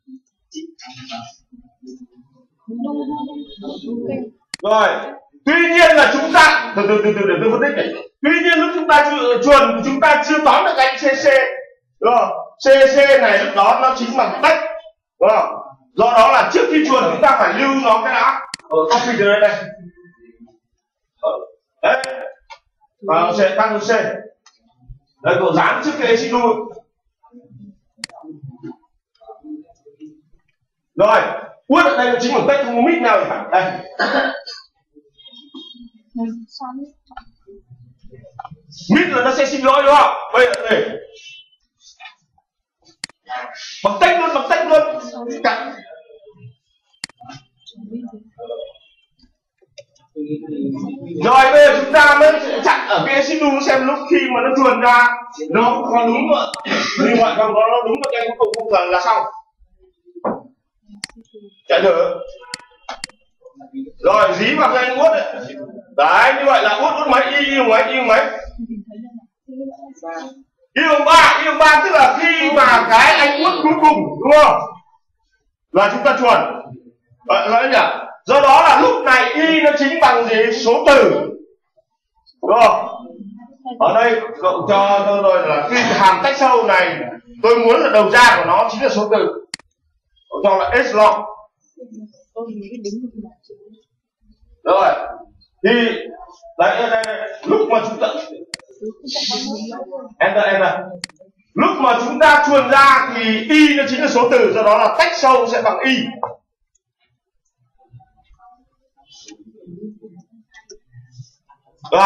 Rồi, tuy nhiên là chúng ta từ để tôi phân tích này. Tuy nhiên lúc chúng ta chuồn chúng ta chưa tóm được cái CC. Rồi, CC này lúc đó nó chính bằng text. Đúng không? Do đó là trước khi chuồn chúng ta phải lưu nó cái đã. Copy từ đây. Đấy. Và nó sẽ tăng C. Đấy, cậu dán trước cái exit do. Rồi, uất ở đây là chính bằng text, không có mic nào cả. Đây. Mic là nó sẽ xin lỗi đúng không? Bây giờ đây. Bằng text luôn. Cả. Rồi bây giờ chúng ta mới chặn ở cái exit do xem lúc khi mà nó chuồn ra nó có đúng không? Như vậy không có nó đúng vào cái cuối cùng là xong. Chạy thử. Rồi dí vào cái anh út đấy. Đấy, như vậy là út mấy y bằng mấy. Y bằng 3 tức là khi mà cái anh út cuối cùng đúng không? Là chúng ta chuồn. Nói nhỉ? Do đó là lúc này y nó chính bằng gì? Số từ. Đúng không? Ở đây cậu cho tôi rồi là cái hàm tách sâu này tôi muốn là đầu ra của nó chính là số từ. Cậu cho là s long. Rồi thì đây lúc mà chúng ta enter lúc mà chúng ta chuồn ra thì y nó chính là số từ, do đó là tách sâu sẽ bằng y. Rồi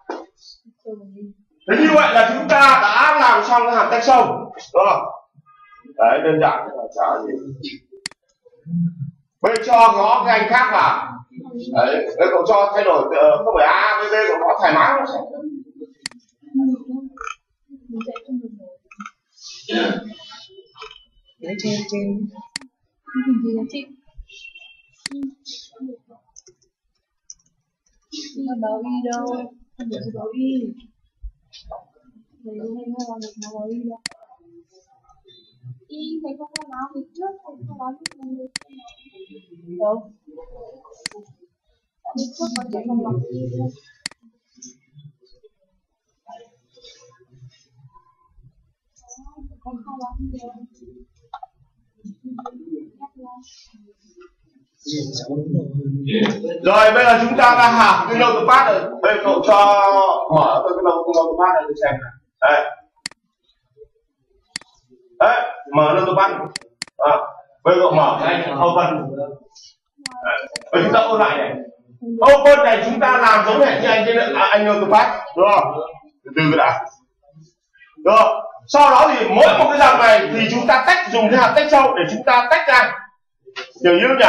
thế như vậy là chúng ta đã làm xong cái hàm tách sâu, đúng không? Đấy, đơn giản chả gì. Bây cho ngõ cái anh khác vào. Đấy, cậu cho thay đổi không phải A với B, cậu có thoải mái nó sẽ. Trên báo y đâu, không được báo y. Thầy hôm nay không làm được báo y đâu. Y thầy không có báo việc trước, thầy không báo việc này. Đâu? Việc trước còn thầy không làm y đâu. Con không báo y đâu. Rồi bây giờ chúng ta đã học cái notepad rồi. Bây giờ cậu cho mở tôi cái notepad này để xem này. Đây. Đấy, mở notepad. Bây giờ cậu mở cái anh open. Bây giờ chúng ta ôn lại này. Open này chúng ta làm giống hệt như anh notepad, đúng không? Từ từ cái đã. Được. Sau đó thì mỗi một cái dòng này thì chúng ta tách, dùng cái hàm tách sâu để chúng ta tách ra. Hiểu như nhỉ?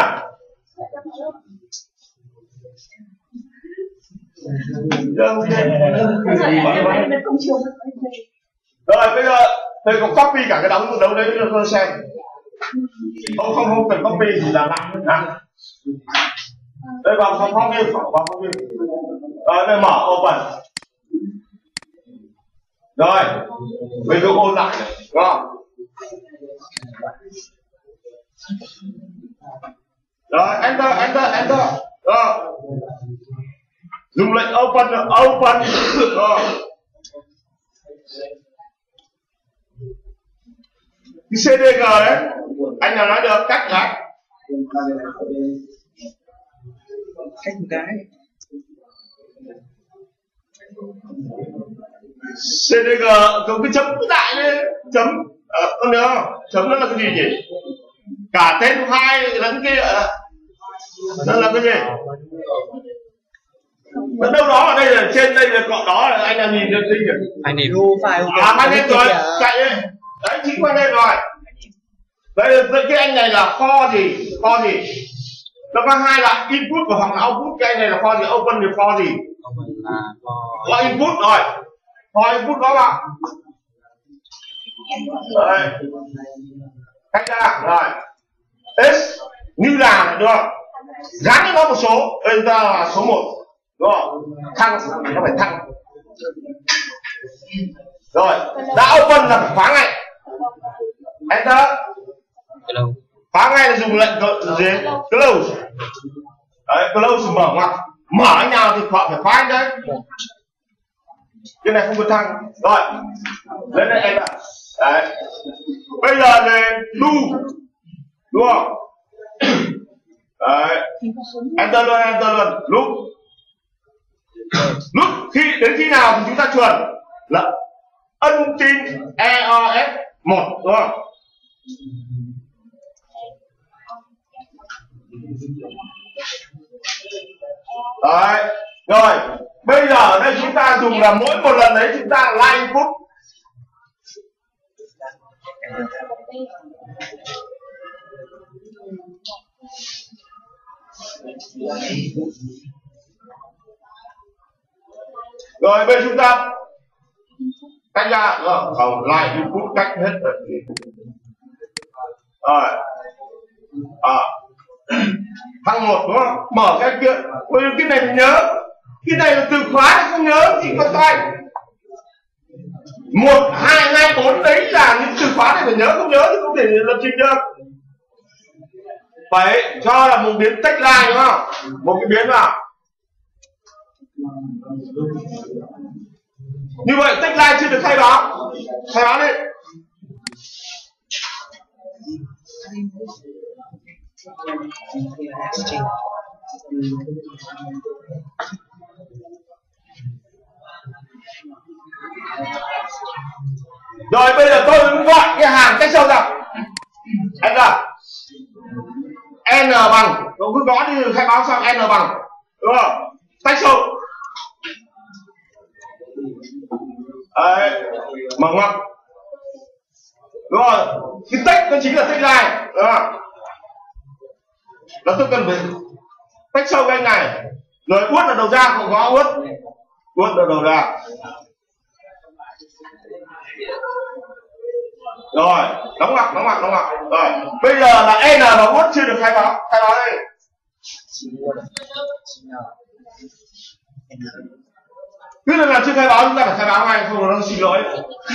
Rồi bây giờ thầy cũng copy cả cái đống đấu đấy cho tôi xem. Không cần copy thì làm lại. Đây vào phòng phóng viên. Rồi bây mở open. Rồi bây giờ ôn lại này, đúng không? Rồi enter. Rồi dùng lệnh open. Rồi cái CDG đấy anh nào nói được cách đấy. cách một cái. CDG có cái chấm cái đại đấy, chấm con nhớ không? Chấm nó là cái gì nhỉ? Cả tên hai lẫn kia nó là cái gì? Nó đâu đó ở đây là trên đây là cọ đó là anh là nhìn được gì nhỉ? Anh nhìn hai nêm rồi, chạy đi. Đấy chính qua đây rồi. Đây là cái anh này là kho gì? Kho gì? Nó có hai loại input và hoặc là output. Cái anh này là kho gì? Open thì kho gì? Kho input rồi. Kho input đó bạn. Đây. Cách ra rồi. S như là được không? Gắn cho nó một số. Đây ra là số 1. Đúng không? Thăng, nó phải thăng. Rồi, đã open là phải khóa ngay. Enter. Khóa ngay là dùng lệnh gì? Close. Đấy, close mở ngoặc. Mở anh nào thì phải khóa anh đấy. Cái này không có thăng. Rồi, lên đây em ạ. Đấy. Bây giờ là do. Đúng không? Đấy. Enter luôn, lúc. Lúc đến khi nào thì chúng ta chuẩn là ân tin EOS 1 đúng không? Đấy. Rồi, bây giờ ở đây chúng ta dùng là mỗi một lần đấy chúng ta like input. Rồi bây giờ chúng ta tách ra rồi, không like input tách hết rồi. Thằng 1 đúng không? Mở cái kia. Bây giờ cái này mình nhớ. Cái này là từ khóa thì không nhớ thì có sai. 1, 2, 2, 4 đấy là những từ khóa này phải nhớ, không nhớ thì không thể lập trình được. Phải cho là một biến tách line đúng không? Một cái biến vào. Như vậy tách line chưa được khai báo. Khai báo đi. Rồi bây giờ tôi muốn gọi cái hàng cách sâu ra. Anh ra n bằng, tôi cứ gõ đi khai báo xong n bằng đúng không? Tách sâu. Đấy, mở ngoặc. Đúng rồi, cái tách nó chính là tách line đúng không? Là tôi cần phải tách sâu cái này. Rồi uất là đầu ra, không gõ uất. Uất là đầu ra. Rồi, đóng ngoặc. Rồi, bây giờ là n và uất chưa được khai báo đây. Cứ là chưa khai báo chúng ta phải khai báo ngay, không nó xin lỗi.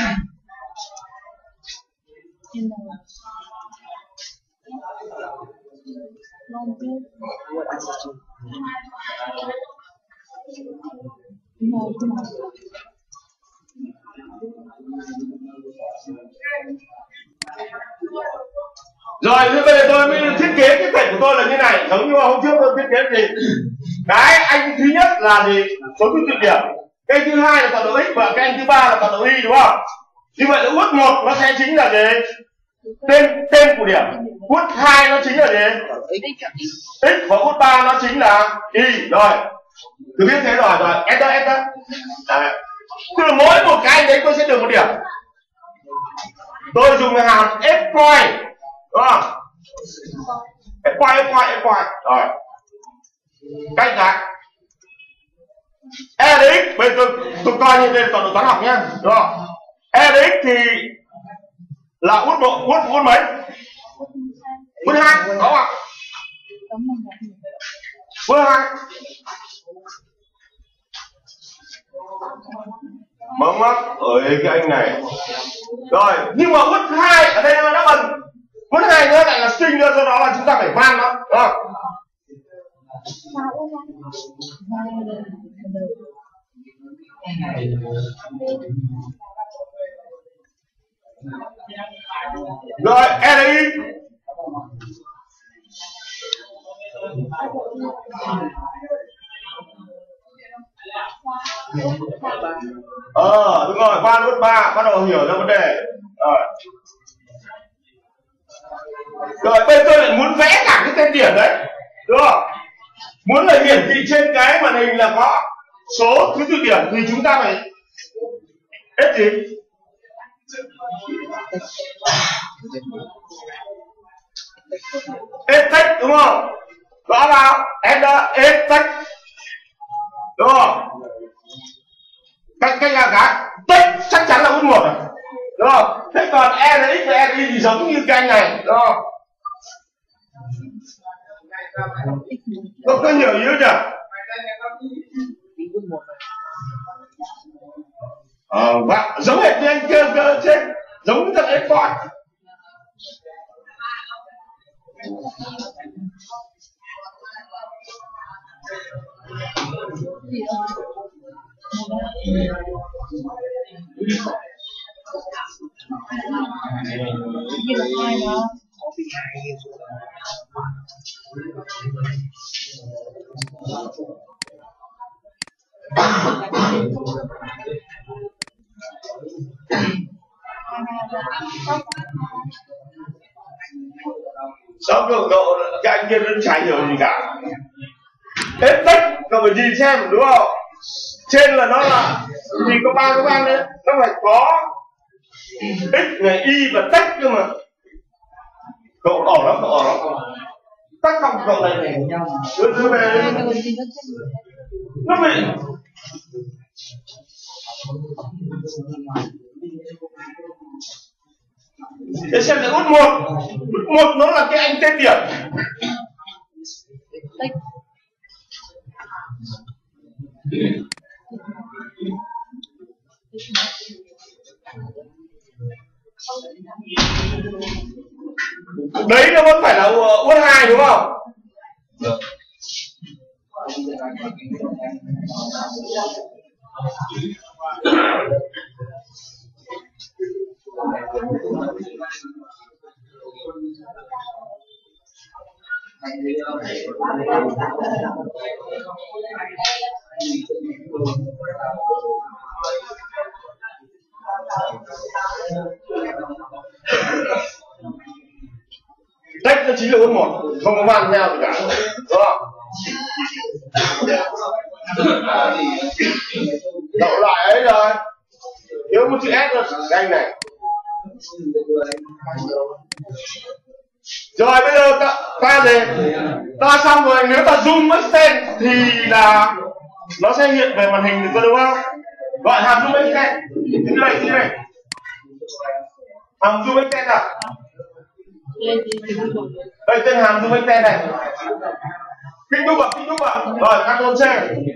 Rồi bây giờ tôi mới thiết kế cái thẻ của tôi là như này, giống như hôm trước tôi thiết kế gì. Cái anh thứ nhất là gì? Số thứ tự điểm. Cái thứ hai là tọa độ x và cái anh thứ ba là tọa độ y đúng không? Như vậy là uất 1 nó sẽ chính là gì? Tên của điểm. Uất 2 nó chính là gì? X và uất 3 nó chính là y. Rồi. Cứ biết thế rồi. Enter. Đấy. Tức là mỗi một cái đấy tôi sẽ được một điểm. Tôi dùng hàm f point đúng không? F point. Rồi. Cách ra e x, bây giờ tôi coi như đây là toàn độ toán học nhá, đúng không? E x thì là uất mấy? Uất 2, có không ạ? Uất 2. Mở mắt ở cái anh này. Rồi, nhưng mà uất 2 ở đây nó bần. Uất 2 nữa lại là string nữa, do đó là chúng ta phải van nó, đúng không? Rồi, LI Đúng rồi, 3 nút 3 bắt đầu hiểu ra vấn đề. Rồi bây giờ lại muốn vẽ cả cái tên điểm đấy, đúng không? Muốn là hiển thị trên cái màn hình là có số thứ tự điểm thì chúng ta phải hết gì? Hết text đúng không? Gõ vào hết text đúng không? Cách là cái text chắc chắn là út 1 rồi, đúng không? Thế còn e là x và e là y thì giống như cái anh này, đúng không? Có hiểu ý chưa? Giống hệt như anh cơ trên, giống như thằng ấy con. Xong cường độ các anh kia vẫn chả hiểu gì cả. Hết text cậu phải nhìn xem đúng không? Trên là nó là thì có 3 cái van đấy, nó phải có x này y và text cơ mà. Cậu ổn lắm, text không cậu này đưa về nó bị để xem là út một nó là cái anh tên điểm. Đấy nó vẫn phải là út 2 đúng không? Được. Text nó chính là út 1, không có van theo gì cả, đúng không? Đậu lại ấy rồi, thiếu một chữ S rồi, cái anh này. Rồi bây giờ ta gì? Ta xong rồi, nếu ta zoom extend thì là nó sẽ hiện về màn hình được đúng không? Gọi hàm zoom extend. Như này. Hàm zoom extend à? Đây tên hàm zoom extend này. Kích đúc ạ. Rồi, Ctrl C.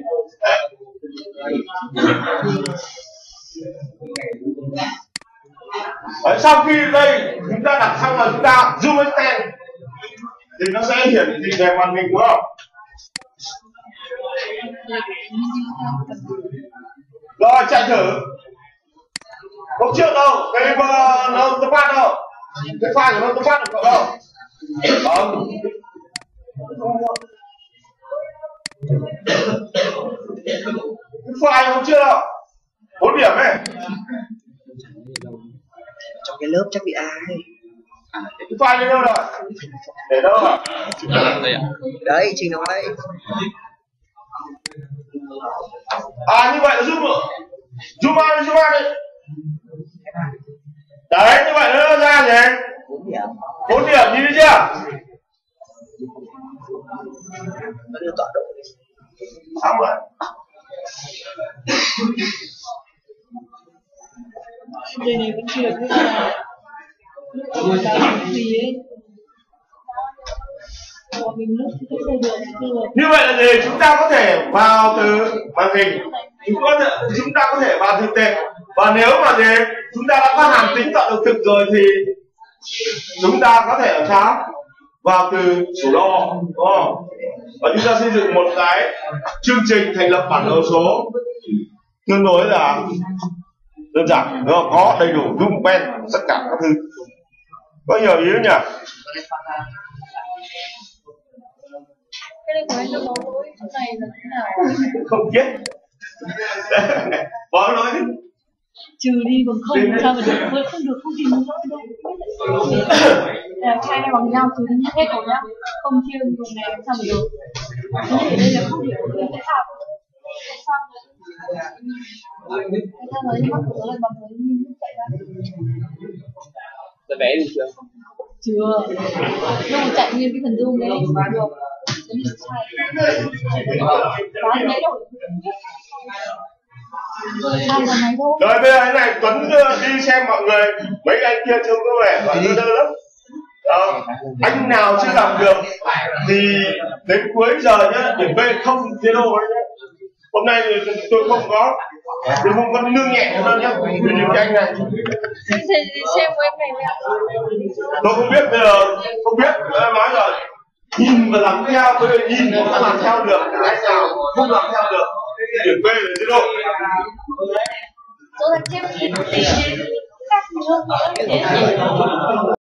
Đấy, sau khi đây chúng ta đặt xong rồi chúng ta zoom extend thì nó sẽ hiển thị về màn hình đúng không? Rồi chạy thử. Lúc trước đâu, cái nó tôi phát đâu, cái file của nó tôi phát được cậu đâu? Không. Cái file hôm chưa đâu, 4 điểm ấy. Trong cái lớp chắc bị ai. Cái file đến đâu rồi? Để đâu rồi? Đấy, trình nó đây. Như vậy là zoom out đi. Đấy, như vậy nó ra gì? 4 điểm nhìn thấy chưa? Nó đưa tọa độ đi. Xong rồi. Đây này vẫn chưa được là lúc cái gì ấy. Như vậy là gì? Chúng ta có thể vào từ màn hình, chúng ta có thể vào thực tế, và nếu mà gì chúng ta đã có hàm tính tọa độ thực rồi thì chúng ta có thể làm sao vào từ sổ đo, đúng không? Và chúng ta xây dựng một cái chương trình thành lập bản đồ số tương đối là đơn giản, đúng không? Có đầy đủ zoom pen tất cả các thứ. Có hiểu ý nhỉ? Cái này của anh nó có lỗi chỗ này là thế nào? Không biết. Bỏ nói đi. Trừ đi còn không sao mà được, không được không tìm được đâu. Hai này bằng nhau trừ đi hết rồi nhá, không chia người này làm sao mà được. Thế đây là không hiểu được tại sao mới mắc cửa lại bằng với nhìn lúc chạy ra. Đã vẽ được chưa? Chưa, nhưng mà chạy nguyên cái phần zoom đấy được. Bán đấy rồi. Rồi bây giờ thế này, Tuấn đi xem mọi người, mấy anh kia trông có vẻ còn đơ lắm. Đó. Anh nào chưa làm được thì đến cuối giờ nhá, điểm B không chế độ đấy nhá. Hôm nay tôi không có, tôi không có nương nhẹ nữa nhá. Vì những cái anh này Xem của em này tôi không biết, bây giờ không biết, em nói rồi, nhìn và làm theo, bây giờ nhìn mà không làm theo được, cái nào không làm theo được, điểm B là chế độ. tôi làm thêm một tí khác nữa.